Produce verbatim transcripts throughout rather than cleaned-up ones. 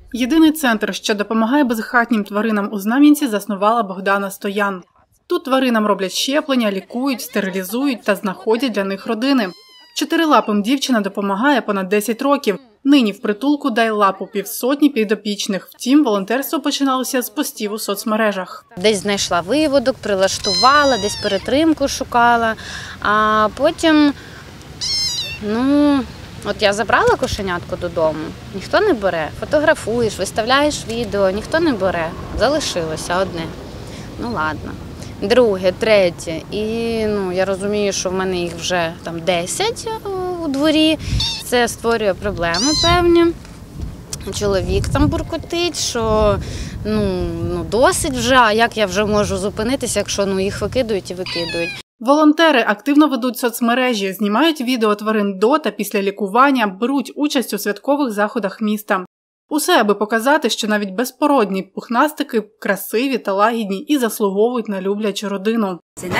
Єдиний центр, що допомагає безхатнім тваринам у Знам'янці, заснувала Богдана Стоян. Тут тваринам роблять щеплення, лікують, стерилізують та знаходять для них родини. Чотирилапим дівчина допомагає понад десять років. Нині в притулку «Дай лапу» півсотні підопічних. Втім, волонтерство починалося з постів у соцмережах. Десь знайшла виводок, прилаштувала, десь перетримку шукала, а потім, ну, от я забрала кошенятку додому, ніхто не бере. Фотографуєш, виставляєш відео, ніхто не бере. Залишилося одне. Ну, ладно. Друге, третє. І ну, я розумію, що в мене їх вже там десять у дворі. Це створює проблеми певні. Чоловік там буркотить, що ну, ну досить вже, а як я вже можу зупинитися, якщо ну, їх викидують і викидують. Волонтери активно ведуть соцмережі, знімають відео тварин до та після лікування, беруть участь у святкових заходах міста. Усе, аби показати, що навіть безпородні пухнастики красиві та лагідні і заслуговують на люблячу родину.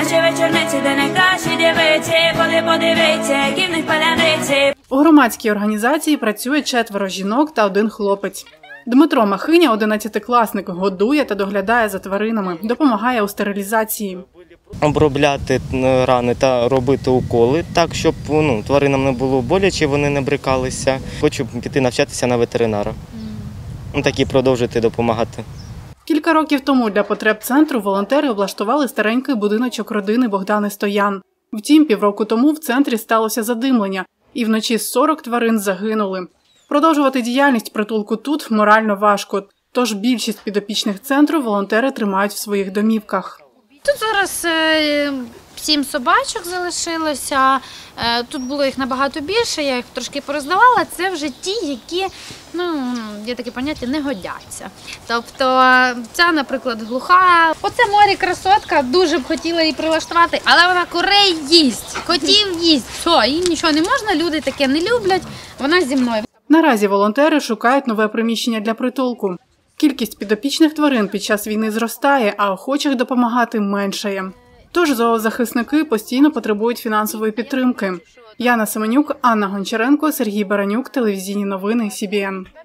У громадській організації працює четверо жінок та один хлопець. Дмитро Махиня, одинадцятикласник, годує та доглядає за тваринами, допомагає у стерилізації. Обробляти рани та робити уколи так, щоб ну, тваринам не було боляче, вони не брикалися. Хочу піти навчатися на ветеринара. Ну, так і продовжити допомагати. Кілька років тому для потреб центру волонтери облаштували старенький будиночок родини Богдани Стоян. Втім, півроку тому в центрі сталося задимлення, і вночі сорок тварин загинули. Продовжувати діяльність притулку тут морально важко, тож більшість підопічних центру волонтери тримають в своїх домівках. Тут зараз сім собачок залишилося, тут було їх набагато більше, я їх трошки пороздавала, це вже ті, які, ну, є таке поняття, не годяться. Тобто ця, наприклад, глуха. Оце Морі красотка, дуже б хотіла її прилаштувати, але вона курей їсть, котів їсть, все, їй нічого не можна, люди таке не люблять, вона зі мною. Наразі волонтери шукають нове приміщення для притулку. Кількість підопічних тварин під час війни зростає, а охочих допомагати меншає. Тож зоозахисники постійно потребують фінансової підтримки. Яна Семенюк, Анна Гончаренко, Сергій Баранюк, телевізійні новини Сі Бі Ен.